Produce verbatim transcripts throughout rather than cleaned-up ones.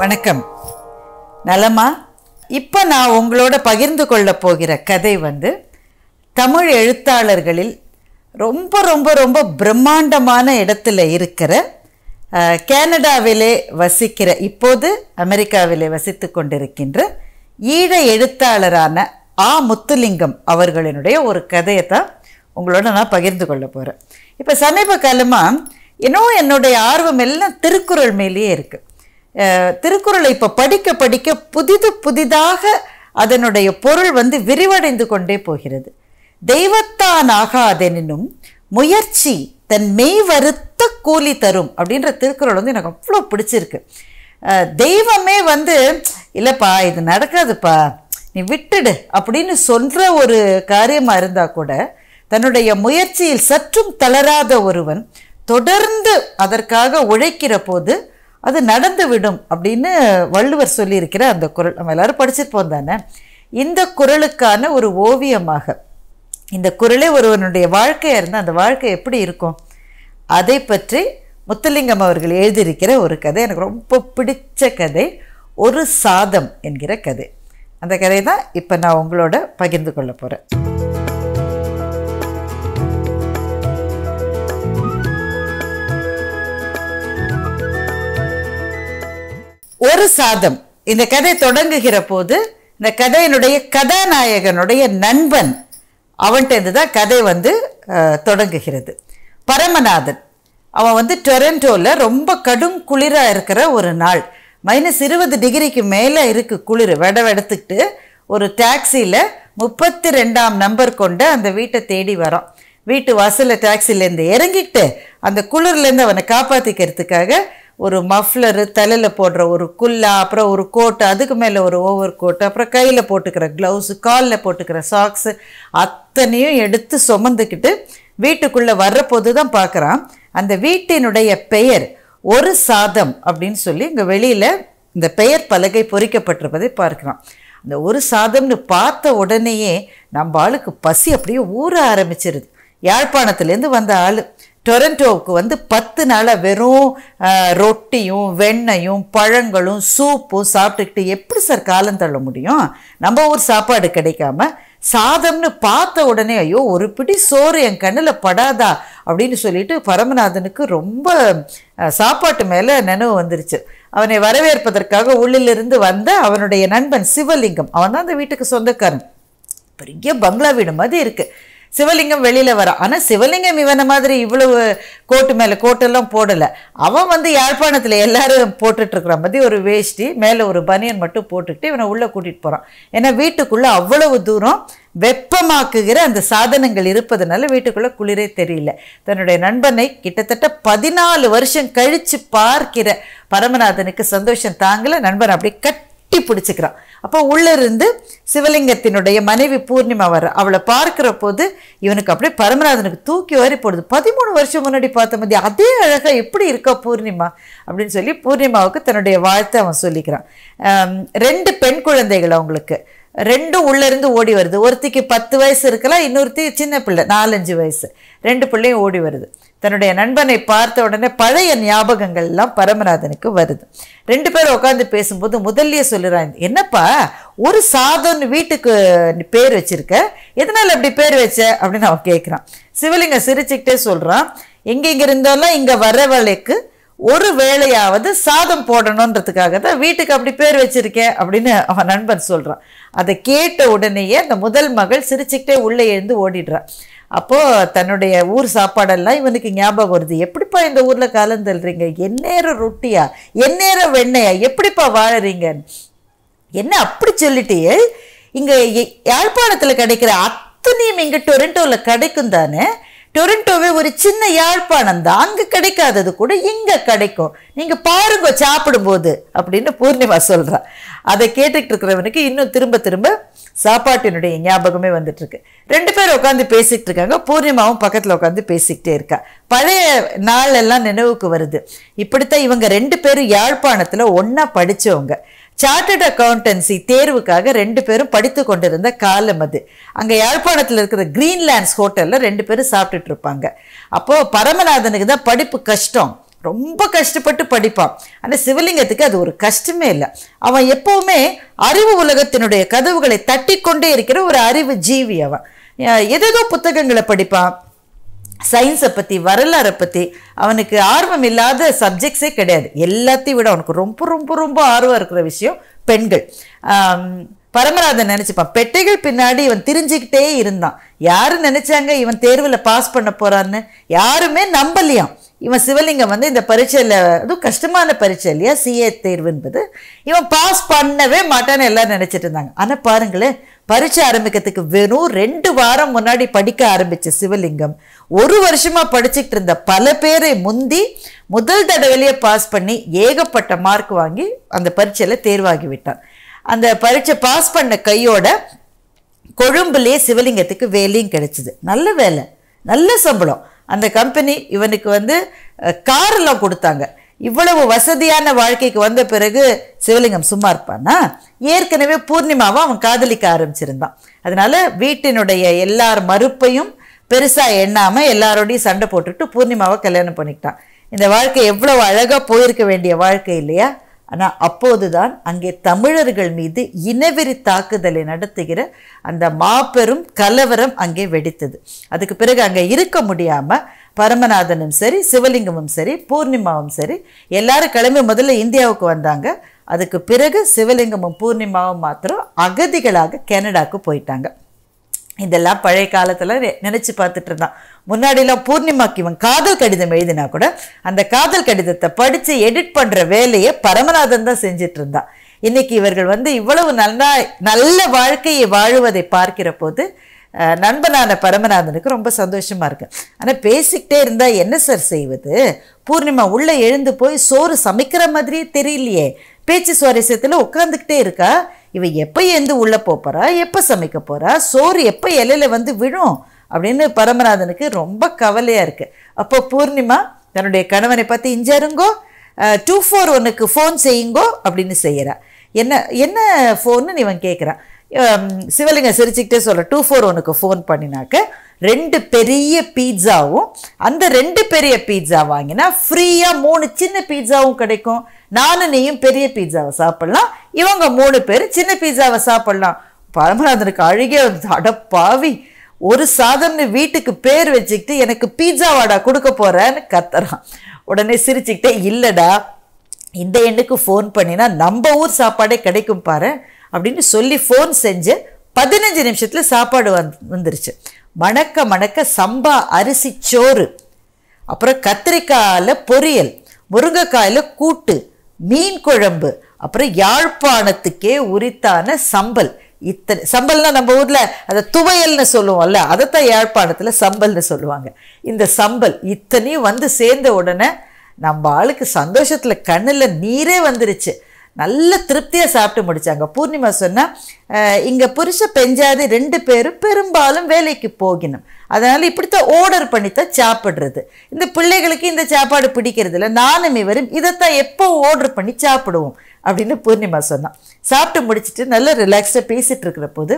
வணக்கம். நலமா? இப்போ நான் உங்களோட பகிர்ந்து கொள்ள போகிற கதை வந்து தமிழ் எழுத்தாளர்களில் ரொம்ப ரொம்ப ரொம்ப பிரம்மாண்டமான இடத்துல இருக்கிற கனடாவிலே வசிக்கிற, இப்போது அமெரிக்காவிலே வசித்து கொண்டிருக்கின்ற ஈழ எழுத்தாளரான ஆ முத்துலிங்கம் அவர்களினுடைய ஒரு கதையை தான் உங்களோட நான் பகிர்ந்து கொள்ள போகிறேன். இப்போ சமீப காலமாக இன்னும் என்னுடைய ஆர்வம் எல்லாம் திருக்குறள் மேலேயே இருக்குது. திருக்குறளை இப்போ படிக்க படிக்க புதிது புதிதாக அதனுடைய பொருள் வந்து விரிவடைந்து கொண்டே போகிறது. தெய்வத்தான் ஆகாதெனினும் முயற்சி தன் மெய் வருத்த கூலி தரும் அப்படின்ற திருக்குறள் வந்து எனக்கு அவ்வளோ பிடிச்சிருக்கு. தெய்வமே வந்து இல்லைப்பா இது நடக்காதுப்பா நீ விட்டுடு அப்படின்னு சொல்கிற ஒரு காரியமாக இருந்தால் கூட தன்னுடைய முயற்சியில் சற்றும் தளராத ஒருவன் தொடர்ந்து அதற்காக உழைக்கிற போது அது நடந்துவிடும் அப்படின்னு வள்ளுவர் சொல்லியிருக்கிற அந்த குறள் நம்ம எல்லோரும் படிச்சிருப்போம் தானே. இந்த குறளுக்கான ஒரு ஓவியமாக இந்த குறளே ஒருவனுடைய வாழ்க்கையாக இருந்தால் அந்த வாழ்க்கை எப்படி இருக்கும் அதை பற்றி முத்துலிங்கம் அவர்கள் எழுதியிருக்கிற ஒரு கதை எனக்கு ரொம்ப பிடிச்ச கதை, ஒரு சாதம் என்கிற கதை. அந்த கதை தான் இப்போ நான் உங்களோட பகிர்ந்து கொள்ள போகிறேன். ஒரு சாதம் இந்த கதை தொடங்குகிற போது இந்த கதையினுடைய கதாநாயகனுடைய நண்பன் அவன்கிட்ட தான் கதை வந்து தொடங்குகிறது. பரமநாதன் அவன் வந்து டொரண்டோவில் ரொம்ப கடும் குளிராக இருக்கிற ஒரு நாள், மைனஸ் இருபது டிகிரிக்கு மேலே இருக்குது குளிர். வெட வெடத்துக்கிட்டு ஒரு டாக்ஸியில் முப்பத்தி ரெண்டாம் நம்பர் கொண்டு அந்த வீட்டை தேடி வரான். வீட்டு வாசலில் டாக்ஸிலேருந்து இறங்கிக்கிட்டு அந்த குளிர்லேருந்து அவனை காப்பாற்றிக்கிறதுக்காக ஒரு மஃப்லரு, தலையில் போடுற ஒரு குல்லா, அப்புறம் ஒரு கோட்டு, அதுக்கு மேலே ஒரு ஓவர் கோட்டு, அப்புறம் கையில் போட்டுக்கிற க்ளவுஸு, காலில் போட்டுக்கிற சாக்ஸு அத்தனையும் எடுத்து சுமந்துக்கிட்டு வீட்டுக்குள்ளே வர்றபோது தான் பார்க்குறான் அந்த வீட்டினுடைய பெயர் ஒரு சாதம் அப்படின்னு சொல்லி இங்கே வெளியில் இந்த பெயர் பலகை பொறிக்கப்பட்டிருப்பதை பார்க்குறான். அந்த ஒரு சாதம்னு பார்த்த உடனேயே நம்ம ஆளுக்கு பசி அப்படியே ஊற ஆரம்பிச்சிருது. யாழ்ப்பாணத்துலேருந்து வந்த ஆள் டொரண்டோவுக்கு வந்து பத்து நாளாக வெறும் ரொட்டியும் வெண்ணையும் பழங்களும் சூப்பும் சாப்பிட்டுக்கிட்டு எப்படி சார் காலம் தள்ள முடியும்? நம்ம ஊர் சாப்பாடு கிடைக்காம சாதம்னு பார்த்த உடனே ஐயோ ஒரு பிடி சோறு என் கண்ணில் படாதா அப்படின்னு சொல்லிட்டு பரமநாதனுக்கு ரொம்ப சாப்பாட்டு மேலே நினைவு வந்துருச்சு. அவனை வரவேற்பதற்காக உள்ளிலிருந்து வந்த அவனுடைய நண்பன் சிவலிங்கம், அவன் தான் அந்த வீட்டுக்கு சொந்தக்காரன். பெரிய பங்களா வீடு மாதிரி இருக்குது. சிவலிங்கம் வெளியில் வரான். ஆனால் சிவலிங்கம் இவனை மாதிரி இவ்வளவு கோட்டு மேலே கோட்டெல்லாம் போடலை. அவன் வந்து யாழ்ப்பாணத்தில் எல்லாரும் போட்டுட்ருக்குற மாதிரி ஒரு வேஷ்டி மேலே ஒரு பனியன் மட்டும் போட்டுக்கிட்டு இவனை உள்ளே கூட்டிகிட்டு போகிறான். ஏன்னா வீட்டுக்குள்ளே அவ்வளவு தூரம் வெப்பமாக்குகிற அந்த சாதனங்கள் இருப்பதனால வீட்டுக்குள்ளே குளிரே தெரியல. தன்னுடைய நண்பனை கிட்டத்தட்ட பதினாலு வருஷம் கழித்து பார்க்கிற பரமநாதனுக்கு சந்தோஷம் தாங்கலை. நண்பன் அப்படி கட்டி பிடிச்சிக்கிறான். அப்போ உள்ளே இருந்து சிவலிங்கத்தினுடைய மனைவி பூர்ணிமா வர, அவளை பார்க்குற போது இவனுக்கு அப்படியே பரமநாதனுக்கு தூக்கி வாரி போடுது. பதிமூணு வருஷம் முன்னாடி பார்த்த மாதிரி அதே அழகாக எப்படி இருக்கா பூர்ணிமா அப்படின்னு சொல்லி பூர்ணிமாவுக்கு தன்னுடைய வாழ்த்தை அவன் சொல்லிக்கிறான். ரெண்டு பெண் குழந்தைகள் அவங்களுக்கு, ரெண்டும் உள்ளேருந்து ஓடி வருது. ஒருத்திக்கு பத்து வயசு இருக்கலாம், இன்னொருத்தி சின்ன பிள்ளை நாலஞ்சு வயசு. ரெண்டு பிள்ளையும் ஓடி வருது. தன்னுடைய நண்பனை பார்த்த உடனே பழைய ஞாபகங்கள்லாம் பரமநாதனுக்கு வருது. ரெண்டு பேரும் உட்காந்து பேசும்போது முதல்லையே சொல்லுறாங்க, என்னப்பா ஒரு சாதம்னு வீட்டுக்கு பேர் வச்சிருக்க, எதனால் அப்படி பேர் வச்ச அப்படின்னு அவன் கேட்குறான். சிவலிங்கம் சிரிச்சுக்கிட்டே சொல்கிறான், எங்கெங்கே இருந்தாலும் இங்கே வரவழைக்கு ஒரு வேளையாவது சாதம் போடணுன்றதுக்காக தான் வீட்டுக்கு அப்படி பேர் வச்சிருக்கேன் அப்படின்னு அவன் நண்பன் சொல்கிறான். அதை கேட்ட உடனேயே அந்த முதல் மகள் சிரிச்சுக்கிட்டே உள்ளே எழுந்து ஓடிடுறான். அப்போது தன்னுடைய ஊர் சாப்பாடெல்லாம் இவனுக்கு ஞாபகம் வருது. எப்படிப்பா இந்த ஊரில் காலம் தள்ளுறீங்க, எந்நேரம் ரொட்டியா எந்நேரம் வெண்ணையா எப்படிப்பா வாழறீங்க, என்ன அப்படி சொல்லிட்டே இங்கே யாழ்ப்பாணத்தில் கிடைக்கிற அத்தனையும் இங்கே டொரண்டோவில் கிடைக்கும் தானே, டொரண்டோவே ஒரு சின்ன யாழ்ப்பாணம் தான், அங்கே கிடைக்காதது கூட இங்கே கிடைக்கும், நீங்கள் பாருங்க சாப்பிடும்போது அப்படின்னு பூர்ணிமா சொல்கிறான். அதை கேட்டுக்கிட்டு இருக்கிறவனுக்கு இன்னும் திரும்ப திரும்ப சாப்பாட்டினுடைய ஞாபகமே வந்துட்டுருக்கு. ரெண்டு பேரும் உட்காந்து பேசிகிட்டு இருக்காங்க. பூர்ணிமாவும் பக்கத்தில் உட்காந்து பேசிக்கிட்டே இருக்கா. பழைய நாள் எல்லாம் நினைவுக்கு வருது. இப்படித்தான் இவங்க ரெண்டு பேரும் யாழ்ப்பாணத்தில் ஒன்றா படித்தவங்க. சார்ட்டர்ட் அக்கௌண்டன்சி தேர்வுக்காக ரெண்டு பேரும் படித்து கொண்டிருந்த காலம் அது. அங்கே யாழ்ப்பாணத்தில் இருக்கிற கிரீன்லேண்ட்ஸ் ஹோட்டலில் ரெண்டு பேரும் சாப்பிட்டுட்டு இருப்பாங்க. அப்போது பரமநாதனுக்கு தான் படிப்பு கஷ்டம், ரொம்ப கஷ்டப்பட்டு படிப்பான். ஆனால் சிவலிங்கத்துக்கு அது ஒரு கஷ்டமே இல்லை. அவன் எப்போவுமே அறிவு உலகத்தினுடைய கதவுகளை தட்டி கொண்டே இருக்கிற ஒரு அறிவு ஜீவி. அவன் ஏதேதோ புத்தகங்களை படிப்பான். சயின்ஸை பற்றி, வரலாறை பற்றி அவனுக்கு ஆர்வம் இல்லாத சப்ஜெக்ட்ஸே கிடையாது. எல்லாத்தையும் விட அவனுக்கு ரொம்ப ரொம்ப ரொம்ப ஆர்வம் இருக்கிற விஷயம் பெண்கள். பரமநாதன் நினச்சிப்பான், பெட்டைகள் பின்னாடி இவன் திரிஞ்சுக்கிட்டே இருந்தான். யாரும் நினச்சாங்க இவன் தேர்வில் பாஸ் பண்ண போகிறான்னு? யாருமே நம்பலையாம். இவன் சிவலிங்கம் வந்து இந்த பரீட்சையில், அதுவும் கஷ்டமான பரீட்சை இல்லையா சிஏ தேர்வு என்பது, இவன் பாஸ் பண்ணவே மாட்டான்னு எல்லாரும் நினச்சிட்டு இருந்தாங்க. ஆனால் பாருங்களேன், பரீட்சை ஆரம்பிக்கிறதுக்கு வெறும் ரெண்டு வாரம் முன்னாடி படிக்க ஆரம்பித்த சிவலிங்கம் ஒரு வருஷமாக படிச்சுக்கிட்டு இருந்த பல பேரை முந்தி முதல் தடவையிலேயே பாஸ் பண்ணி ஏகப்பட்ட மார்க் வாங்கி அந்த பரீட்சையில் தேர்வாகி விட்டான். அந்த பரீட்சை பாஸ் பண்ண கையோட கொழும்புலேயே சிவலிங்கத்துக்கு வேலையும் கிடைச்சிது. நல்ல வேலை, நல்ல சம்பளம். அந்த கம்பெனி இவனுக்கு வந்து காரெல்லாம் கொடுத்தாங்க. இவ்வளவு வசதியான வாழ்க்கைக்கு வந்த பிறகு சிவலிங்கம் சும்மா இருப்பானா? ஏற்கனவே பூர்ணிமாவை அவன் காதலிக்க ஆரம்பிச்சிருந்தான். அதனால வீட்டினுடைய எல்லார் மறுப்பையும் பெருசாக எண்ணாமல் எல்லாரோடையும் சண்டை போட்டுட்டு பூர்ணிமாவை கல்யாணம் பண்ணிக்கிட்டான். இந்த வாழ்க்கை எவ்வளவு அழகாக போயிருக்க வேண்டிய வாழ்க்கை இல்லையா? ஆனால் அப்போதுதான் அங்கே தமிழர்கள் மீது இனவெறி தாக்குதலை நடத்துகிற அந்த மாபெரும் கலவரம் அங்கே வெடித்தது. அதுக்கு பிறகு அங்கே இருக்க முடியாமல் பரமநாதனும் சரி, சிவலிங்கமும் சரி, பூர்ணிமாவும் சரி, எல்லாரும் கிளம்பி முதல்ல இந்தியாவுக்கு வந்தாங்க. அதுக்கு பிறகு சிவலிங்கமும் பூர்ணிமாவும் மாத்திரம் அகதிகளாக கனடாவுக்கு போயிட்டாங்க. இதெல்லாம் பழைய காலத்தில் நினச்சி பார்த்துட்டு இருந்தான். முன்னாடிலாம் பூர்ணிமாக்கு இவன் காதல் கடிதம் எழுதினா கூட அந்த காதல் கடிதத்தை படித்து எடிட் பண்ணுற வேலையை பரமநாதன் தான் செஞ்சிட்டு இருந்தான். இன்னைக்கு இவர்கள் வந்து இவ்வளவு நல்லா நல்ல வாழ்க்கையை வாழுவதை பார்க்கிற போது நண்பனான பரமநாதனுக்கு ரொம்ப சந்தோஷமாக இருக்கு. ஆனால் பேசிக்கிட்டே இருந்தால் என்ன சார் செய்வது? பூர்ணிமா உள்ளே எழுந்து போய் சோறு சமைக்கிற மாதிரியே தெரியலையே. பேச்சு சுவாரஸ்யத்தில் உட்காந்துக்கிட்டே இருக்கா. இவன் எப்போ எழுந்து உள்ளே போகிறா, எப்போ சமைக்க போகிறா, சோறு எப்போ இலையில வந்து விழும் அப்படின்னு பரமநாதனுக்கு ரொம்ப கவலையாக இருக்குது. அப்போ பூர்ணிமா தன்னுடைய கணவனை பார்த்து, இஞ்சாருங்கோ, டூ ஃபோர் ஒன்னுக்கு ஃபோன் செய்யுங்கோ அப்படின்னு செய்கிறா. என்ன என்ன ஃபோன்னு இவன் கேட்குறான். சிவலிங்கம் சிரிச்சுக்கிட்டே சொல்கிற, டூ ஃபோர் ஒன்னுக்கு ஃபோன் பண்ணினாக்க ரெண்டு பெரிய பீட்சாவும், அந்த ரெண்டு பெரிய பீட்சா வாங்கினா ஃப்ரீயாக மூணு சின்ன பீட்சாவும் கிடைக்கும். நானும் நீயும் பெரிய பீட்சாவை சாப்பிட்லாம், இவங்க மூணு பேர் சின்ன பீட்சாவை சாப்பிட்லாம். பரமநாதனுக்கு அழுகே வந்து, அடப்பாவி, ஒரு சாதம்னு வீட்டுக்கு பேர் வச்சுக்கிட்டு எனக்கு பீட்சா வாடா கொடுக்க போகிறேன்னு கத்துறான். உடனே சிரிச்சுக்கிட்டே, இல்லைடா, இந்த எண்ணுக்கு ஃபோன் பண்ணினா நம்ம ஊர் சாப்பாடே கிடைக்கும் பாரு அப்படின்னு சொல்லி ஃபோன் செஞ்சு பதினஞ்சு நிமிஷத்தில் சாப்பாடு வந்து வந்துருச்சு. மணக்க மணக்க சம்பா அரிசி சோறு, அப்புறம் கத்திரிக்காயில் பொரியல், முருங்கைக்காயில் கூட்டு, மீன் குழம்பு, அப்புறம் யாழ்ப்பாணத்துக்கே உரித்தான சம்பல். இத்தனை சம்பல்னால் நம்ம ஊரில் அதை துவையல்னு சொல்லுவோம்ல, அதைத்தான் யாழ்ப்பாணத்தில் சம்பல்னு சொல்லுவாங்க. இந்த சம்பல் இத்தனையும் வந்து சேர்ந்த உடனே நம்ம ஆளுக்கு சந்தோஷத்தில் கண்ணில் நீரே வந்துருச்சு. நல்ல திருப்தியாக சாப்பிட்டு முடித்தாங்க. பூர்ணிமா சொன்னால், இங்கே புருஷ பெஞ்சாது ரெண்டு பேரும் பெரும்பாலும் வேலைக்கு போகணும், அதனால் இப்படித்தான் ஆர்டர் பண்ணித்தான் சாப்பிட்றது. இந்த பிள்ளைகளுக்கு இந்த சாப்பாடு பிடிக்கிறது இல்லை, நானும் இவரும் இதைத்தான் எப்போ ஆர்டர் பண்ணி சாப்பிடுவோம் அப்படின்னு பூர்ணிமா சொன்னான். சாப்பிட்டு முடிச்சுட்டு நல்லா ரிலாக்ஸ்டாக பேசிகிட்டு இருக்கிற போது,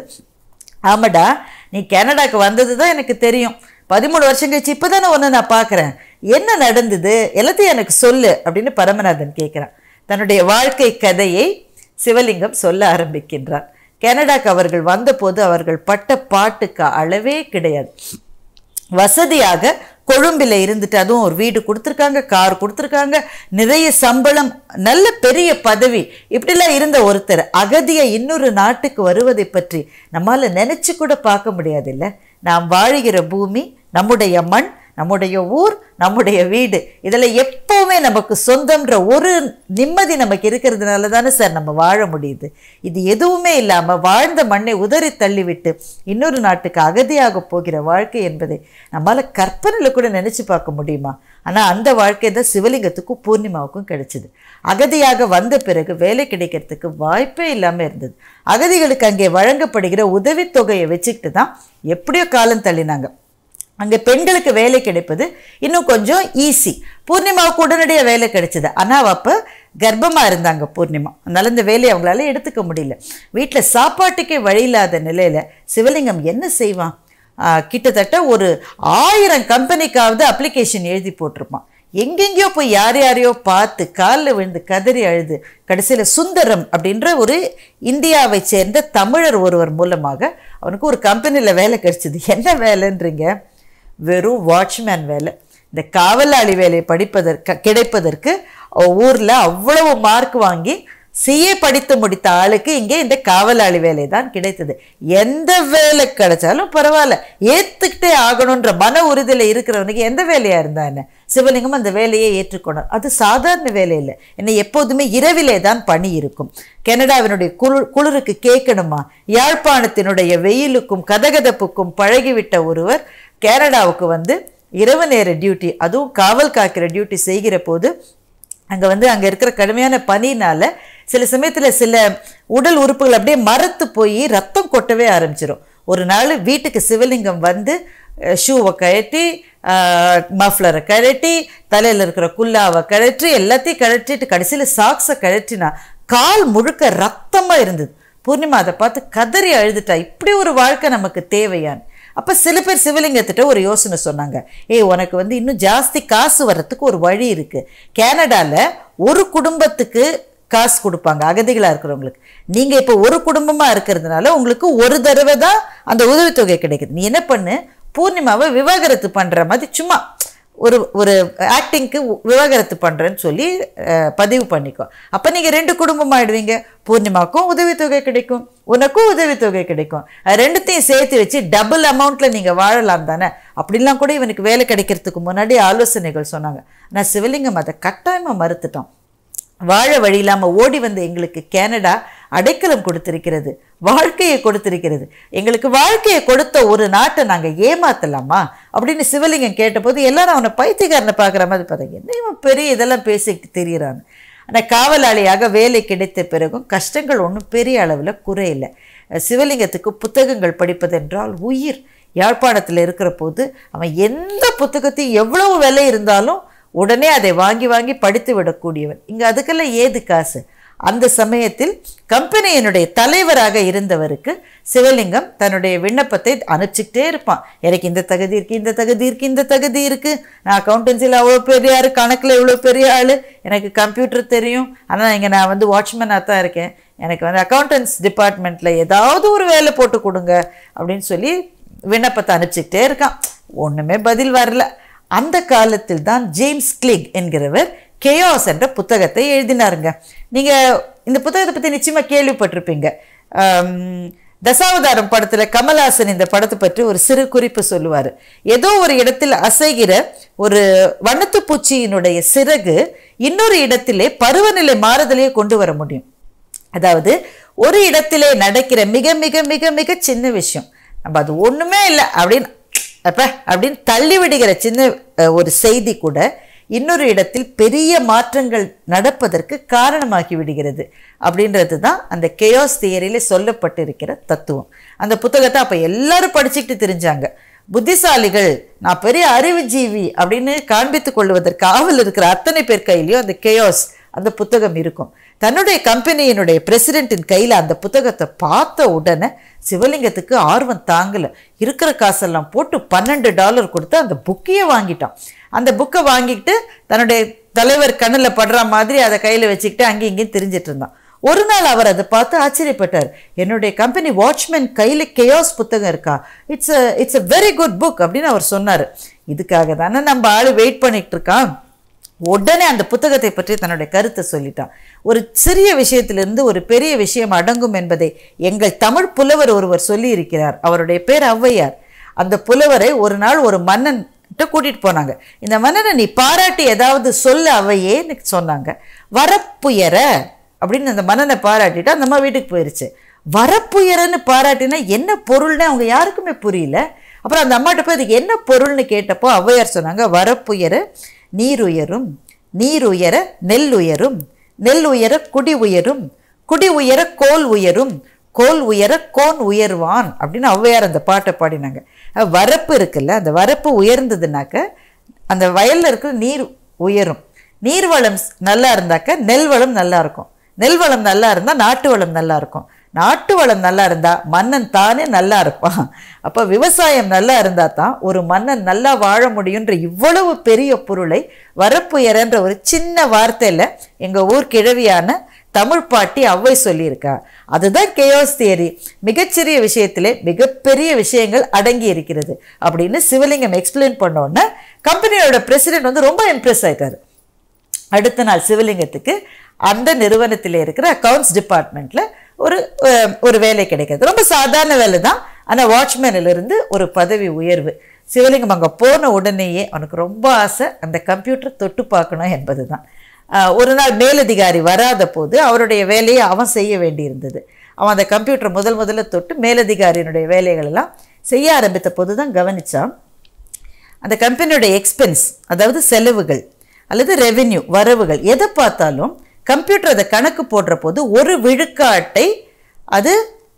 ஆமாடா, நீ கனடாவுக்கு வந்தது தான் எனக்கு தெரியும். பதிமூணு வருஷம் கழிச்சு இப்போ தானே ஒன்று நான் பார்க்குறேன். என்ன நடந்தது எல்லாத்தையும் எனக்கு சொல்லு அப்படின்னு பரமநாதன் கேட்குறான். தன்னுடைய வாழ்க்கை கதையை சிவலிங்கம் சொல்ல ஆரம்பிக்கின்றான். கனடாக்கு அவர்கள் வந்தபோது அவர்கள் பட்ட பாட்டுக்கு அளவே கிடையாது. வசதியாக கொழும்பில் இருந்துட்டு, அதுவும் ஒரு வீடு கொடுத்துருக்காங்க, கார் கொடுத்துருக்காங்க, நிறைய சம்பளம், நல்ல பெரிய பதவி, இப்படிலாம் இருந்த ஒருத்தர் அகதியை இன்னொரு நாட்டுக்கு வருவதை பற்றி நம்மால் நினச்சி கூட பார்க்க முடியாது. இல்லை, நாம் வாழுகிற பூமி, நம்முடைய மண், நம்முடைய ஊர், நம்முடைய வீடு, இதில் எப்போவுமே நமக்கு சொந்தம்ன்ற ஒரு நிம்மதி நமக்கு இருக்கிறதுனால தானே சார் நம்ம வாழ முடியுது. இது எதுவுமே இல்லாமல் வாழ்ந்த மண்ணை உதறி தள்ளிவிட்டு இன்னொரு நாட்டுக்கு அகதியாக போகிற வாழ்க்கை என்பதை நம்மளால் கற்பனையில் கூட நினச்சி பார்க்க முடியுமா? ஆனால் அந்த வாழ்க்கை தான் சிவலிங்கத்துக்கும் பூர்ணிமாவுக்கும் கிடைச்சிது. அகதியாக வந்த பிறகு வேலை கிடைக்கிறதுக்கு வாய்ப்பே இல்லாமல் இருந்தது. அகதிகளுக்கு அங்கே வழங்கப்படுகிற உதவித்தொகையை வச்சுக்கிட்டு தான் எப்படியோ காலம் தள்ளினாங்க. அங்கே பெண்களுக்கு வேலை கிடைப்பது இன்னும் கொஞ்சம் ஈஸி. பூர்ணிமாவுக்கு உடனடியாக வேலை கிடைச்சிது. ஆனால் அப்போ கர்ப்பமாக இருந்தாங்க பூர்ணிமா, அதனால் இந்த வேலையை அவங்களால எடுத்துக்க முடியல. வீட்டில் சாப்பாட்டுக்கே வழி இல்லாத நிலையில் சிவலிங்கம் என்ன செய்வான்? கிட்டத்தட்ட ஒரு ஆயிரம் கம்பெனிக்காவது அப்ளிகேஷன் எழுதி போட்டிருப்பான். எங்கெங்கேயோ போய் யார் யாரையோ பார்த்து காலில் விழுந்து கதறி அழுது கடைசியில் சுந்தரம் அப்படின்ற ஒரு இந்தியாவை சேர்ந்த தமிழர் ஒருவர் மூலமாக அவனுக்கு ஒரு கம்பெனியில் வேலை கிடைச்சிது. என்ன வேலைன்றீங்க? வெறும் வாட்ச்மேன் வேலை. இந்த காவலாளி வேலையை படிப்பதற்கு கிடைப்பதற்கு ஊரில் அவ்வளவு மார்க் வாங்கி சிஏ படித்து முடித்த ஆளுக்கு இங்கே இந்த காவலாளி வேலை தான் கிடைத்தது. எந்த வேலை கிடைச்சாலும் பரவாயில்ல, ஏற்றுக்கிட்டே ஆகணுன்ற மன உறுதியில் இருக்கிறவனுக்கு எந்த வேலையாக இருந்தா என்ன? சிவலிங்கம் அந்த வேலையை ஏற்றுக்கொண்டார். அது சாதாரண வேலை இல்லை. என்ன எப்போதுமே இரவிலே தான் பணி இருக்கும். கனடாவினுடைய குளிர் குளிருக்கு கேட்கணுமா? யாழ்ப்பாணத்தினுடைய வெயிலுக்கும் கதகதப்புக்கும் பழகிவிட்ட ஒருவர் கனடாவுக்கு வந்து இரவு நேர டியூட்டி, அதுவும் காவல் காக்கிற டியூட்டி செய்கிற போது அங்கே வந்து அங்கே இருக்கிற கடுமையான பனினால் சில சமயத்தில் சில உடல் உறுப்புகள் அப்படியே மரத்து போய் ரத்தம் கொட்டவே ஆரம்பிச்சிடும். ஒரு நாள் வீட்டுக்கு சிவலிங்கம் வந்து ஷூவை கழட்டி, மஃப்ளரை கழட்டி, தலையில் இருக்கிற குல்லாவை கழற்றி, எல்லாத்தையும் கழட்டிட்டு கடைசியில் சாக்ஸை கழட்டினா கால் முழுக்க ரத்தமாக இருந்தது. பூர்ணிமா அதை பார்த்து கதறி அழுதுட்டா. இப்படி ஒரு வாழ்க்கை நமக்கு தேவையான்னு. அப்போ சில பேர் சிவலிங்கத்திட்ட ஒரு யோசனை சொன்னாங்க. ஏய், உனக்கு வந்து இன்னும் ஜாஸ்தி காசு வர்றதுக்கு ஒரு வழி இருக்குது. கனடாவில் ஒரு குடும்பத்துக்கு காசு கொடுப்பாங்க அகதிகளாக இருக்கிறவங்களுக்கு. நீங்கள் இப்போ ஒரு குடும்பமாக இருக்கிறதுனால உங்களுக்கு ஒரு தடவை தான் அந்த உதவித்தொகை கிடைக்குது. நீ என்ன பண்ணு, பூர்ணிமாவை விவாகரத்து பண்ணுற மாதிரி சும்மா ஒரு ஒரு ஆக்டிங்க்கு விவாகரத்து பண்ணுறேன்னு சொல்லி பதிவு பண்ணிக்கோ. அப்போ நீங்கள் ரெண்டு குடும்பம் ஆகிடுவீங்க. பூர்ணிமாவுக்கும் உதவித்தொகை கிடைக்கும், உனக்கும் உதவித்தொகை கிடைக்கும். ரெண்டுத்தையும் சேர்த்து வச்சு டபுள் அமௌண்ட்டில் நீங்கள் வாழலாம் தானே. அப்படிலாம் கூட இவனுக்கு வேலை கிடைக்கிறதுக்கு முன்னாடி ஆலோசனைகள் சொன்னாங்க. நான் சிவலிங்கம் அதை கட்டாயமாக மறுத்துட்டோம். வாழ வழி இல்லாமல் ஓடி வந்து எங்களுக்கு கனடா அடைக்கலம் கொடுத்திருக்கிறது, வாழ்க்கையை கொடுத்திருக்கிறது. எங்களுக்கு வாழ்க்கையை கொடுத்த ஒரு நாட்டை நாங்கள் ஏமாத்தலாமா அப்படின்னு சிவலிங்கம் கேட்டபோது எல்லாரும் அவனை பைத்தியக்காரனை பார்க்குற மாதிரி பார்த்தாங்க. என்ன இவன் பெரிய இதெல்லாம் பேசிக்கிட்டு தெரிகிறான்னு. ஆனால் காவலாளியாக வேலை கிடைத்த பிறகும் கஷ்டங்கள் ஒன்றும் பெரிய அளவில் குறையில்லை. சிவலிங்கத்துக்கு புத்தகங்கள் படிப்பதென்றால் உயிர். யாழ்ப்பாணத்தில் இருக்கிற போது அவன் எந்த புத்தகத்தையும் எவ்வளவு விலை இருந்தாலும் உடனே அதை வாங்கி வாங்கி படித்து விடக்கூடியவன். இங்கே அதுக்கெல்லாம் ஏது காசு? அந்த சமயத்தில் கம்பெனியினுடைய தலைவராக இருந்தவருக்கு சிவலிங்கம் தன்னுடைய விண்ணப்பத்தை அனுப்பிச்சிக்கிட்டே இருப்பான். எனக்கு இந்த தகுதி இருக்குது, இந்த தகுதி இருக்குது, இந்த தகுதி இருக்குது, நான் அக்கௌண்டன்சியில் அவ்வளோ பெரிய ஆள், கணக்கில் இவ்வளோ பெரிய ஆள், எனக்கு கம்ப்யூட்டர் தெரியும், ஆனால் இங்கே நான் வந்து வாட்ச்மேனாக தான் இருக்கேன், எனக்கு வந்து அக்கௌண்டன்ஸ் டிபார்ட்மெண்ட்டில் ஏதாவது ஒரு வேலை போட்டு கொடுங்க அப்படின்னு சொல்லி விண்ணப்பத்தை அனுப்பிச்சிக்கிட்டே இருக்கான். ஒன்றுமே பதில் வரல. அந்த காலத்தில் தான் ஜேம்ஸ் கிளிக் என்கிறவர் கேயாஸ் என்ற புத்தகத்தை எழுதினாருங்க. நீங்கள் இந்த புத்தகத்தை பற்றி நிச்சயமாக கேள்விப்பட்டிருப்பீங்க. தசாவதாரம் படத்தில் கமல்ஹாசன் இந்த படத்தை பற்றி ஒரு சிறு குறிப்பு சொல்லுவார். ஏதோ ஒரு இடத்தில் அசைகிற ஒரு வண்ணத்து பூச்சியினுடைய சிறகு இன்னொரு இடத்திலே பருவநிலை மாறுதலையே கொண்டு வர முடியும். அதாவது ஒரு இடத்திலே நடக்கிற மிக மிக மிக மிக சின்ன விஷயம், நம்ம அது ஒன்றுமே இல்லை அப்படின்னு அப்ப அப்படின்னு தள்ளி விடுகிற சின்ன ஒரு செய்தி கூட இன்னொரு இடத்தில் பெரிய மாற்றங்கள் நடப்பதற்கு காரணமாகி விடுகிறது. அப்படின்றது தான் அந்த கேயாஸ் தியரியில் சொல்லப்பட்டிருக்கிற தத்துவம். அந்த புத்தகத்தை அப்போ எல்லாரும் படிச்சுக்கிட்டு தெரிஞ்சாங்க. புத்திசாலிகள், நான் பெரிய அறிவுஜீவி அப்படின்னு காண்பித்து கொள்வதற்கு ஆவல் இருக்கிற அத்தனை பேர் கையிலையும் அந்த கேயாஸ் அந்த புத்தகம் இருக்கும். தன்னுடைய கம்பெனியினுடைய பிரசிடென்ட்டின் கையில் அந்த புத்தகத்தை பார்த்த உடனே சிவலிங்கத்துக்கு ஆர்வம் தாங்கலை. இருக்கிற காசெல்லாம் போட்டு பன்னெண்டு டாலர் கொடுத்து அந்த புக்கையே வாங்கிட்டான். அந்த புக்கை வாங்கிட்டு தன்னுடைய தலைவர் கண்ணில் படுற மாதிரி அதை கையில் வச்சுக்கிட்டு அங்கேயும் இங்கேயும் தெரிஞ்சிட்டு இருந்தான். ஒரு நாள் அவர் அதை பார்த்து ஆச்சரியப்பட்டார். என்னுடைய கம்பெனி வாட்ச்மேன் கையில் கேயாஸ் புத்தகம் இருக்கா, it's a it's a very good book அப்படின்னு அவர் சொன்னார். இதுக்காக தானே நம்ம ஆள் வெயிட் பண்ணிகிட்டு இருக்கான். உடனே அந்த புத்தகத்தை பற்றி தன்னுடைய கருத்தை சொல்லிட்டான். ஒரு சிறிய விஷயத்திலிருந்து ஒரு பெரிய விஷயம் அடங்கும் என்பதை எங்கள் தமிழ் புலவர் ஒருவர் சொல்லி இருக்கிறார். அவருடைய பேர் ஔவையார். அந்த புலவரை ஒரு நாள் ஒரு மன்னன் கூட்டிட்டு போனாங்க. இந்த மன்னனை நீ பாராட்டி ஏதாவது சொல்ல அவையேன்னு சொன்னாங்க. வரப்புயர அப்படின்னு அந்த மன்னனை பாராட்டிட்டு அந்த அம்மா வீட்டுக்கு போயிருச்சு. வரப்புயரன்னு பாராட்டினா என்ன பொருள்னு அவங்க யாருக்குமே புரியல. அப்புறம் அந்த அம்மாட்ட போய் அதுக்கு என்ன பொருள்னு கேட்டப்போ ஔவையார் சொன்னாங்க, வரப்புயர நீர் உயரும், நீர் உயர நெல் உயரும், நெல் உயர குடி உயரும், குடி உயர கோல் உயரும், கோல் உயர கோன் உயர்வான் அப்படின்னு ஔவையார் அந்த பாட்டை பாடினாங்க. வரப்பு இருக்குல்ல, அந்த வரப்பு உயர்ந்ததுனாக்க அந்த வயலில் இருக்கிற நீர் உயரும். நீர் வளம் நல்லா இருந்தாக்க நெல் வளம் நல்லா இருக்கும், நெல் வளம் நல்லா இருந்தால் நாட்டு வளம் நல்லா இருக்கும், நாட்டு வளம் நல்லா இருந்தால் மன்னன் தானே நல்லா இருப்பான். அப்போ விவசாயம் நல்லா இருந்தால் தான் ஒரு மன்னன் நல்லா வாழ முடியுன்ற இவ்வளவு பெரிய பொருளை வரப்புயரன்ற ஒரு சின்ன வார்த்தையில் எங்கள் ஊர் கிழவியான தமிழ் பாட்டி அவ்வை சொல்லியிருக்கா. அதுதான் கேயோஸ் தியரி. மிகச்சிறிய விஷயத்திலே மிகப்பெரிய விஷயங்கள் அடங்கி இருக்கிறது அப்படின்னு சிவலிங்கம் எக்ஸ்பிளைன் பண்ணோன்னே கம்பெனியோட பிரசிடென்ட் வந்து ரொம்ப இம்ப்ரெஸ் ஆகிட்டார். அடுத்த நாள் சிவலிங்கத்துக்கு அந்த நிறுவனத்தில் இருக்கிற அக்கௌண்ட்ஸ் டிபார்ட்மெண்ட்டில் ஒரு ஒரு வேலை கிடைக்கிறது. ரொம்ப சாதாரண வேலை தான், ஆனால் வாட்ச்மேனிலிருந்து ஒரு பதவி உயர்வு. சிவலிங்கம் அங்கே போன உடனேயே அவனுக்கு ரொம்ப ஆசை அந்த கம்ப்யூட்டர் தொட்டு பார்க்கணும் என்பது தான். ஒரு நாள் மேலதிகாரி வராத போது அவருடைய வேலையை அவன் செய்ய வேண்டியிருந்தது. அவன் அந்த கம்ப்யூட்டரை முதல் முதல்ல தொட்டு மேலதிகாரியினுடைய வேலைகள் எல்லாம் செய்ய ஆரம்பித்த போது தான் கவனித்தான் அந்த கம்பெனியோட எக்ஸ்பென்ஸ், அதாவது செலவுகள் அல்லது ரெவென்யூ வரவுகள், எதை பார்த்தாலும் கம்ப்யூட்டர் அதை கணக்கு போடுற போது ஒரு விழுக்காட்டை அது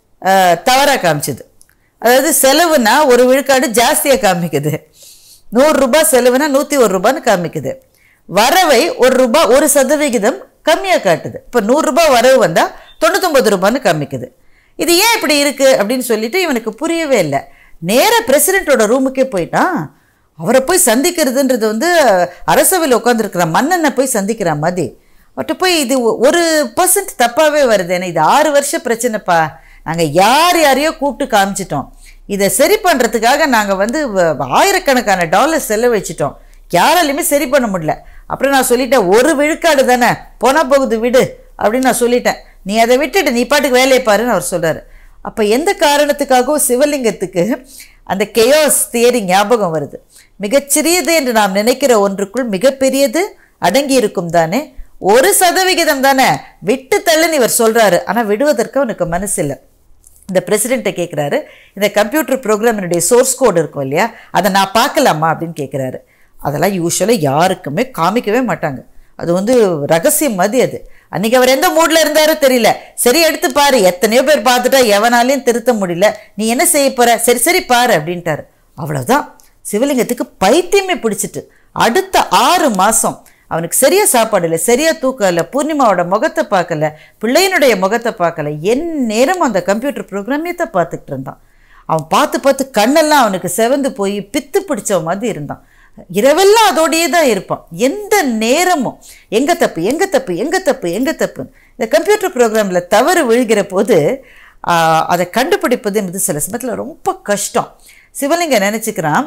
தவறாக காமிச்சுது. அதாவது செலவுனா ஒரு விழுக்காடு ஜாஸ்தியாக காமிக்குது, நூறுரூபா செலவுனா நூற்றி ஒரு ரூபான்னு காமிக்குது. வரவை ஒரு ரூபா ஒரு சதவிகிதம் கம்மியாக காட்டுது. இப்போ நூறுரூபா வரவு வந்தால் தொண்ணூத்தொம்பது ரூபான்னு காமிக்குது. இது ஏன் இப்படி இருக்குது அப்படின்னு சொல்லிட்டு இவனுக்கு புரியவே இல்லை. நேராக பிரசிடெண்ட்டோட ரூமுக்கே போயிட்டான். அவரை போய் சந்திக்கிறதுன்றது வந்து அரசவையில் உட்காந்துருக்கிற மன்னனை போய் சந்திக்கிற மாதிரி. அவர்கிட்ட போய் இது ஒரு பர்சன்ட் தப்பாகவே வருது, ஏன்னா இது ஆறு வருஷம் பிரச்சனைப்பா, நாங்கள் யார் யாரையோ கூப்பிட்டு காமிச்சிட்டோம், இதை சரி பண்ணுறதுக்காக நாங்கள் வந்து ஆயிரக்கணக்கான டாலர் செலவழிச்சிட்டோம், யாராலையுமே சரி பண்ண முடியல. அப்புறம் நான் சொல்லிட்டேன், ஒரு விழுக்காடு தானே போனால் போகுது விடு அப்படின்னு நான் சொல்லிட்டேன், நீ அதை விட்டுட்டு நீ பாட்டுக்கு வேலையை பாருன்னு அவர் சொல்கிறார். அப்போ எந்த காரணத்துக்காகவும் சிவலிங்கத்துக்கு அந்த கெயோஸ் தியரி ஞாபகம் வருது. மிகச்சிறியது என்று நாம் நினைக்கிற ஒன்றுக்குள் மிகப்பெரியது அடங்கி இருக்கும் தானே, ஒரு சதவிகிதம் தானே விட்டு தள்ளுன்னு இவர் சொல்கிறாரு. ஆனால் விடுவதற்கு அவனுக்கு மனசு இல்லை. இந்த பிரசிடெண்ட்டை கேட்குறாரு, இந்த கம்ப்யூட்டர் ப்ரோக்ராமினுடைய சோர்ஸ் கோடு இருக்கும் இல்லையா, அதை நான் பார்க்கலாமா அப்படின்னு கேட்குறாரு. அதெல்லாம் யூஸ்வலாக யாருக்குமே காமிக்கவே மாட்டாங்க, அது வந்து ரகசியம் மாதிரி. அது அன்றைக்கி அவர் எந்த மூடில் இருந்தாரோ தெரியல. சரி எடுத்து பாரு, எத்தனையோ பேர் பார்த்துட்டா எவனாலையும் திருத்த முடியல, நீ என்ன செய்ய போகிற, சரி சரி பாரு அப்படின்ட்டாரு. அவ்வளோதான், சிவலிங்கத்துக்கு பைத்தியமே பிடிச்சிட்டு அடுத்த ஆறு மாதம் அவனுக்கு சரியாக சாப்பாடு இல்லை, சரியாக தூக்கம் இல்லை, பூர்ணிமாவோட முகத்தை பார்க்கல, பிள்ளையினுடைய முகத்தை பார்க்கல, என் நேரம் அந்த கம்ப்யூட்டர் ப்ரோக்ராமே தான் பார்த்துக்கிட்டு இருந்தான். அவன் பார்த்து பார்த்து கண்ணெல்லாம் அவனுக்கு செவந்து போய் பித்து பிடிச்ச மாதிரி இருந்தான். இரவெல்லாம் அதோடையே தான் இருப்பான். எந்த நேரமும் எங்கே தப்பு எங்கே தப்பு எங்கே தப்பு எங்கே தப்பு. இந்த கம்ப்யூட்டர் ப்ரோக்ராமில் தவறு விழுகிற போது அதை கண்டுபிடிப்பது என்பது சில சமயத்தில் ரொம்ப கஷ்டம். சிவலிங்கம் நினச்சிக்கிறான்,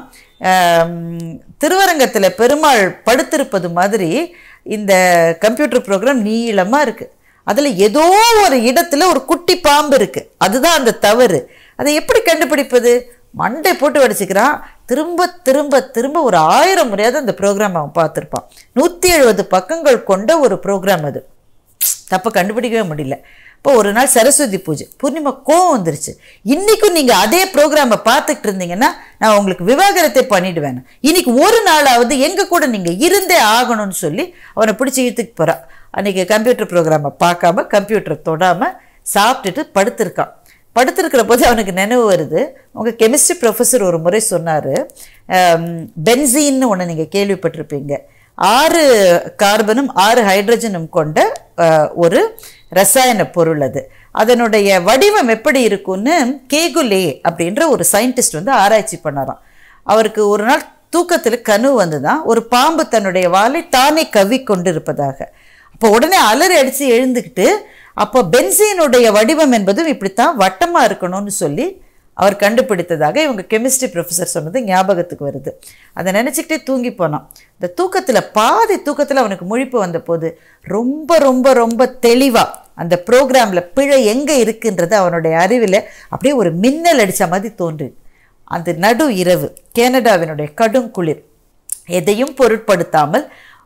திருவரங்கத்தில் பெருமாள் படுத்திருப்பது மாதிரி இந்த கம்ப்யூட்டர் ப்ரோக்ராம் நீளமாக இருக்குது, அதில் ஏதோ ஒரு இடத்துல ஒரு குட்டி பாம்பு இருக்குது, அதுதான் அந்த தவறு. அதை எப்படி கண்டுபிடிப்பது? மண்டை போட்டு வடிச்சுக்கிறான். திரும்ப திரும்ப திரும்ப ஒரு ஆயிரம் முறையாவது அந்த ப்ரோக்ராம் அவன் பார்த்துருப்பான். நூற்றி எழுபது பக்கங்கள் கொண்ட ஒரு ப்ரோக்ராம் அது. தப்பை கண்டுபிடிக்கவே முடியல. இப்போ ஒரு நாள் சரஸ்வதி பூஜை, பூர்ணிமா கோவம் வந்துருச்சு. இன்றைக்கும் நீங்கள் அதே ப்ரோக்ராமை பார்த்துக்கிட்டு இருந்தீங்கன்னா நான் உங்களுக்கு விவாகரத்தை பண்ணிவிடுவேன், இன்னைக்கு ஒரு நாளாவது எங்கள் கூட நீங்கள் இருந்தே ஆகணும்னு சொல்லி அவனை பிடிச்சி இழுத்துக்கு போகிறான். அன்றைக்கி கம்ப்யூட்டர் ப்ரோக்ராமை பார்க்காம கம்ப்யூட்டரை தொடாமல் சாப்பிட்டுட்டு படுத்திருக்கான். படுத்திருக்கிற போது அவனுக்கு நினைவு வருது, உங்கள் கெமிஸ்ட்ரி ப்ரொஃபஸர் ஒரு முறை சொன்னார், பென்சீன்னு ஒன்று நீங்கள் கேள்விப்பட்டிருப்பீங்க, ஆறு கார்பனும் ஆறு ஹைட்ரஜனும் கொண்ட ஒரு ரசாயன பொருள். அது அதனுடைய வடிவம் எப்படி இருக்குன்னு கேகுலே அப்படின்ற ஒரு சயின்டிஸ்ட் வந்து ஆராய்ச்சி பண்ணாராம். அவருக்கு ஒரு நாள் தூக்கத்தில் கனவு வந்து தான் ஒரு பாம்பு தன்னுடைய வாலை தானே கவ்வி கொண்டு இருப்பதாக. அப்போ உடனே அலறி அடித்து எழுந்துக்கிட்டு, அப்போ பென்சீனுடைய வடிவம் என்பதும் இப்படித்தான் வட்டமாக இருக்கணும்னு சொல்லி அவர் கண்டுபிடித்ததாக இவங்க கெமிஸ்ட்ரி ப்ரொஃபஸர் சொன்னது ஞாபகத்துக்கு வருது. அதை நினச்சிக்கிட்டே தூங்கி போனான். இந்த தூக்கத்தில் பாதி தூக்கத்தில் அவனுக்கு முழிப்பு வந்த போது ரொம்ப ரொம்ப ரொம்ப தெளிவாக அந்த ப்ரோக்ராமில் பிழை எங்கே இருக்குன்றது அவனுடைய அறிவில் அப்படியே ஒரு மின்னல் அடித்த மாதிரி தோன்று. அந்த நடு இரவு, கனடாவினுடைய கடும் குளிர், எதையும் பொருட்படுத்தாமல்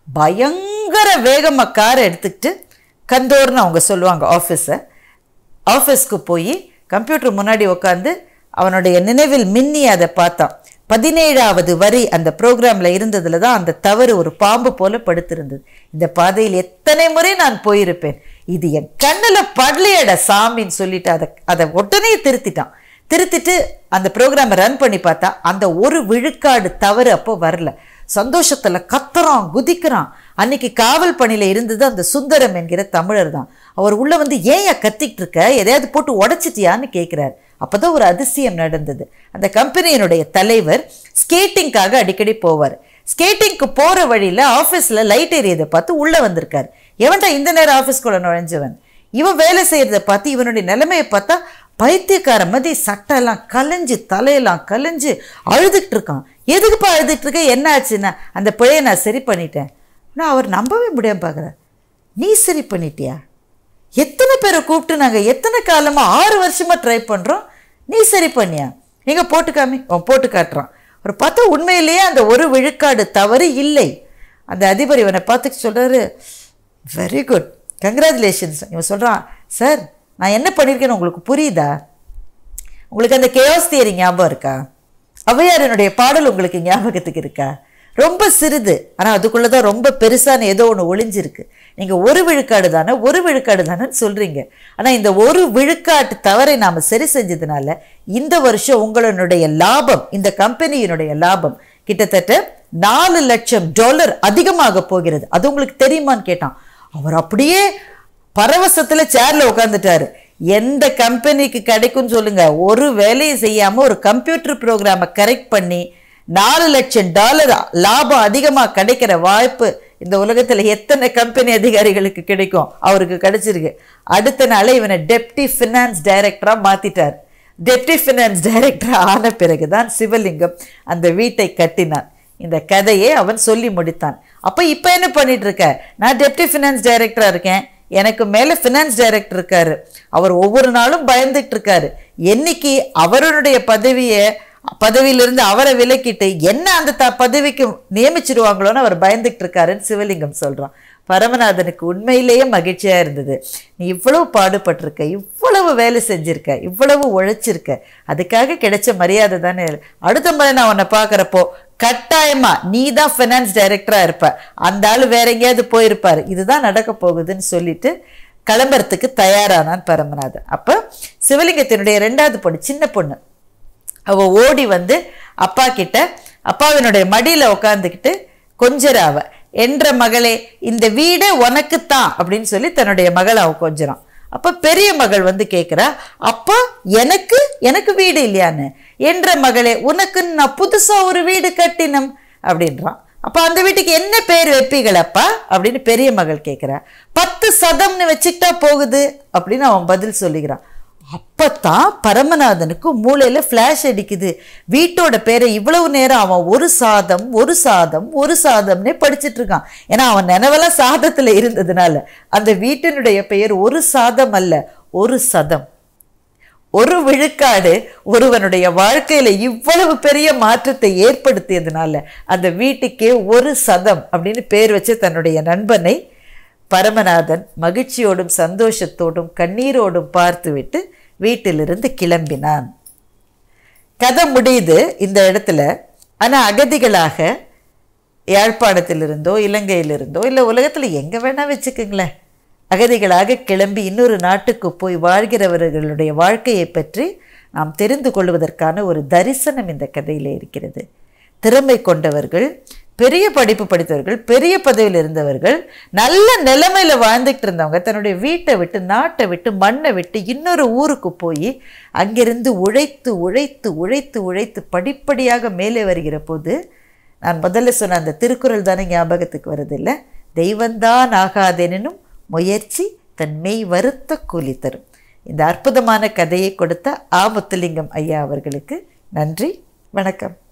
பயங்கர வேகமாக காரை எடுத்துக்கிட்டு கந்தோர்னு அவங்க சொல்லுவாங்க ஆஃபீஸை, ஆஃபீஸ்க்கு போய் கம்ப்யூட்டர் முன்னாடி உட்காந்து அவனுடைய நினைவில் மின்னி அதை பார்த்தான். பதினேழாவது வரி அந்த ப்ரோக்ராமில் இருந்ததில் தான் அந்த தவறு ஒரு பாம்பு போல படுத்திருந்தது. இந்த பாதையில் எத்தனை முறை நான் போயிருப்பேன், இது என் கண்ணில் படலையட சாமின்னு சொல்லிட்டு அதை அதை உடனே திருத்திட்டான். திருத்திட்டு அந்த ப்ரோக்ராமை ரன் பண்ணி பார்த்தா அந்த ஒரு விழுக்காடு தவறு அப்போ வரல. சந்தோஷத்தில் கத்துறான், குதிக்கிறான். அன்னைக்கு காவல் பணியில் இருந்தது அந்த சுந்தரம் என்கிற தமிழர் தான். அவர் உள்ளே வந்து ஏன் கத்திக்கிட்டு இருக்க, எதையாவது போட்டு உடச்சிட்டியான்னு கேட்குறாரு. அப்போ தான் ஒரு அதிசயம் நடந்தது. அந்த கம்பெனியினுடைய தலைவர் ஸ்கேட்டிங்காக அடிக்கடி போவார். ஸ்கேட்டிங்க்கு போகிற வழியில் ஆஃபீஸில் லைட் எரியதை பார்த்து உள்ளே வந்திருக்காரு. எவன்டா இந்த நேரம் ஆஃபீஸ்குள்ளே நுழைஞ்சவன்? இவன் வேலை செய்கிறத பார்த்து இவனுடைய நிலைமையை பார்த்தா பைத்தியக்கார மாதிரி சட்டையெல்லாம் கலைஞ்சு தலையெல்லாம் கலைஞ்சு அழுதுகிட்டு இருக்கான். எதுக்குப்பா அழுதுகிட்டு இருக்க, என்ன ஆச்சுன்னா அந்த பிழையை நான் சரி பண்ணிட்டேன். நான் அவர் நம்பவே முடியாமல் பார்க்குறேன். நீ சரி பண்ணிட்டியா? எத்தனை பேரை கூப்பிட்டு நாங்கள் எத்தனை காலமாக ஆறு வருஷமாக ட்ரை பண்ணுறோம், நீ சரி பண்ணியா? நீங்கள் போட்டுக்காமி அவன் போட்டு காட்டுறான். ஒரு பார்த்தா உண்மையிலேயே அந்த ஒரு விழுக்காடு தவறு இல்லை. அந்த அதிபர் இவனை பார்த்து சொல்கிறாரு, வெரி குட், கங்க்ராச்சுலேஷன்ஸ். இவன் சொல்கிறான், சார் நான் என்ன பண்ணியிருக்கேன்னு உங்களுக்கு புரியுதா? உங்களுக்கு அந்த கேயோஸ் தியரி ஞாபகம் இருக்கா? ஔவையாரினுடைய பாடல் உங்களுக்கு ஞாபகத்துக்கு இருக்கா? ரொம்ப சிறிது, ஆனால் அதுக்குள்ளே தான் ரொம்ப பெருசான ஏதோ ஒன்று ஒளிஞ்சிருக்கு. நீங்கள் ஒரு விழுக்காடு தானே ஒரு விழுக்காடு தானேன்னு சொல்கிறீங்க. ஆனால் இந்த ஒரு விழுக்காட்டு தவறை நாம் சரி செஞ்சதுனால இந்த வருஷம் உங்களுடைய லாபம், இந்த கம்பெனியினுடைய லாபம் கிட்டத்தட்ட நாலு லட்சம் டாலர் அதிகமாக போகிறது. அது உங்களுக்கு தெரியுமான்னு கேட்டான். அவர் அப்படியே பரவசத்தில் சேரில் உட்காந்துட்டாரு. எந்த கம்பெனிக்கு கிடைக்கும்னு சொல்லுங்க, ஒரு வேலையை செய்யாமல் ஒரு கம்ப்யூட்டர் ப்ரோக்ராமை கரெக்ட் பண்ணி நாலு லட்சம் டாலர் லாபம் அதிகமாக கிடைக்கிற வாய்ப்பு இந்த உலகத்தில் எத்தனை கம்பெனி அதிகாரிகளுக்கு கிடைக்கும்? அவருக்கு கிடைச்சிருக்கு. அடுத்த நாளே இவனை டெப்டி ஃபினான்ஸ் டைரக்டராக மாற்றிட்டார். டெப்டி ஃபினான்ஸ் டைரக்டராக ஆன பிறகு தான் சிவலிங்கம் அந்த வீட்டை கட்டினான். இந்த கதையை அவன் சொல்லி முடித்தான். அப்போ இப்போ என்ன பண்ணிட்டு இருக்க? நான் டெப்டி ஃபினான்ஸ் டைரக்டராக இருக்கேன், எனக்கு மேலே ஃபினான்ஸ் டைரக்டர் இருக்காரு. அவர் ஒவ்வொரு நாளும் பயந்துட்டு இருக்காரு. என்னைக்கு அவருடைய பதவியை பதவியிலிருந்து அவரை விலக்கிட்டு என்ன அந்த த பதவிக்கு நியமிச்சிருவாங்களோன்னு அவர் பயந்துட்டு இருக்காருன்னு சிவலிங்கம் சொல்கிறான். பரமநாதனுக்கு உண்மையிலேயே மகிழ்ச்சியாக இருந்தது. நீ இவ்வளவு பாடுபட்டிருக்க, இவ்வளவு வேலை செஞ்சுருக்க, இவ்வளவு உழைச்சிருக்க, அதுக்காக கிடைச்ச மரியாதை தானே. அடுத்த முறை நான் உன்னை பார்க்குறப்போ கட்டாயமா நீ தான் ஃபினான்ஸ் டைரக்டராக இருப்ப, அந்த ஆள் வேற எங்கேயாவது போயிருப்பார், இதுதான் நடக்க போகுதுன்னு சொல்லிட்டு கிளம்புறதுக்கு தயாரானான் பரமநாதன். அப்போ சிவலிங்கத்தினுடைய ரெண்டாவது பொண்ணு, சின்ன பொண்ணு, அவள் ஓடி வந்து அப்பா கிட்ட அப்பாவினுடைய மடியில் உட்காந்துக்கிட்டு கொஞ்சராவ, என்ற மகளே இந்த வீடே உனக்குத்தான் அப்படின்னு சொல்லி தன்னுடைய மகளை அவ கொஞ்சறான். அப்போ பெரிய மகள் வந்து கேட்குறா, அப்பா எனக்கு எனக்கு வீடு இல்லையான்னு. என்ற மகளே உனக்குன்னு நான் புதுசாக ஒரு வீடு கட்டினம் அப்படின்றான். அப்போ அந்த வீட்டுக்கு என்ன பேர் வைப்பீங்களப்பா அப்படின்னு பெரிய மகள் கேட்குறா. பத்து சதம்னு வச்சுக்கிட்டா போகுது அப்படின்னு அவன் பதில் சொல்லிக்கிறான். அப்பத்தான் பரமநாதனுக்கு மூளையில் ஃப்ளாஷ் அடிக்குது. வீட்டோட பேரை இவ்வளவு நேரம் அவன் ஒரு சாதம் ஒரு சாதம் ஒரு சாதம்னே படிச்சுட்டு இருக்கான். ஏன்னா அவன் நினைவெல்லாம் சாதத்தில் இருந்ததுனால அந்த வீட்டினுடைய பெயர் ஒரு சாதம் அல்ல, ஒரு சதம். ஒரு விழுக்காடு ஒருவனுடைய வாழ்க்கையில் இவ்வளவு பெரிய மாற்றத்தை ஏற்படுத்தியதுனால அந்த வீட்டுக்கே ஒரு சதம் அப்படின்னு பேர் வச்சு தன்னுடைய நண்பனை பரமநாதன் மகிழ்ச்சியோடும் சந்தோஷத்தோடும் கண்ணீரோடும் பார்த்துவிட்டு வீட்டிலிருந்து கிளம்பினான். கதை முடியுது இந்த இடத்துல. ஆனால் அகதிகளாக யாழ்ப்பாணத்திலிருந்தோ இலங்கையிலிருந்தோ இல்லை உலகத்தில் எங்கே வேணால் வச்சுக்கோங்களேன், அகதிகளாக கிளம்பி இன்னொரு நாட்டுக்கு போய் வாழ்கிறவர்களுடைய வாழ்க்கையை பற்றி நாம் தெரிந்து கொள்வதற்கான ஒரு தரிசனம் இந்த கதையில் இருக்கிறது. திறமை கொண்டவர்கள், பெரிய படிப்பு படித்தவர்கள், பெரிய பதவியில் இருந்தவர்கள், நல்ல நிலைமையில் வாழ்ந்துக்கிட்டு இருந்தவங்க தன்னுடைய வீட்டை விட்டு நாட்டை விட்டு மண்ணை விட்டு இன்னொரு ஊருக்கு போய் அங்கிருந்து உழைத்து உழைத்து உழைத்து உழைத்து படிப்படியாக மேலே வருகிற போது நான் முதல்ல சொன்ன அந்த திருக்குறள் தானே ஞாபகத்துக்கு வருதில்லை, தெய்வந்தான் ஆகாதெனும் முயற்சி தன் மெய் வருத்த கூலி தரும். இந்த அற்புதமான கதையை கொடுத்த ஆ முத்துலிங்கம் ஐயா அவர்களுக்கு நன்றி, வணக்கம்.